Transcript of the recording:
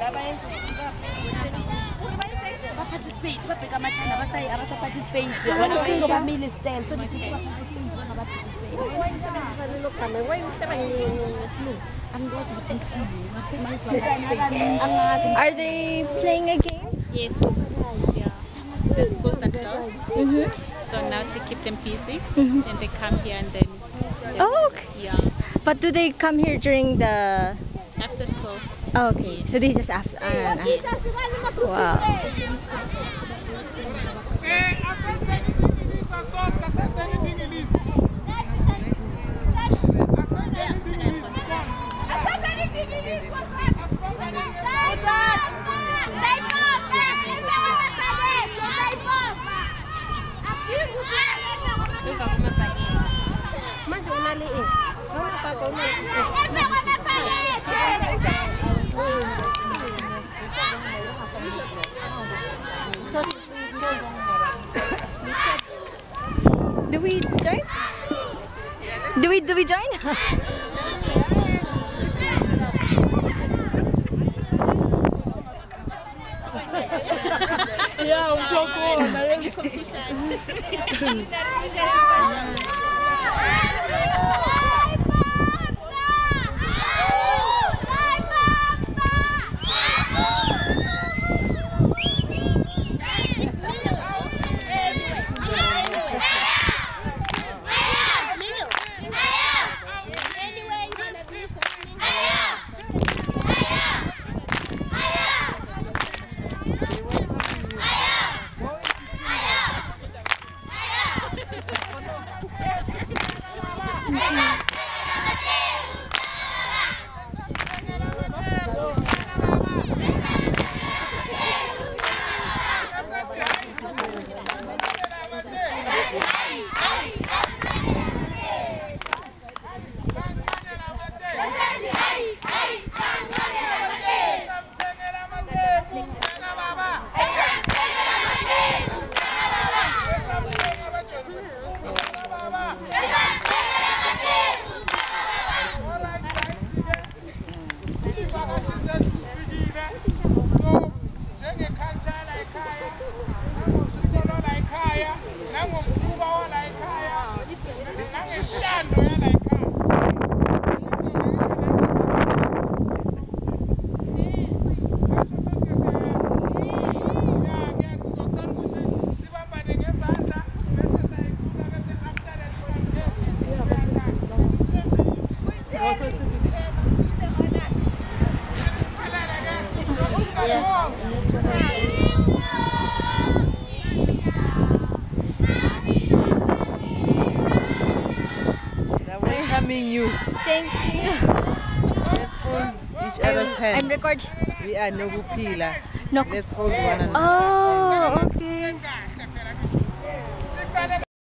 participate, but become a China, participate. So family style, so Are they playing a game? Yes. Yeah. The schools are closed. So now to keep them busy, and they come here and then. Oh, okay. Yeah. But do they come here during the After school. Oh, okay. Yes. So this is after. Yes. Wow. Do we join? Do we join? yeah, I'm talking. You. Thank you. Let's hold each other's hand. I'm recording. We are Nokuphila. No. Let's hold one another. Oh, okay.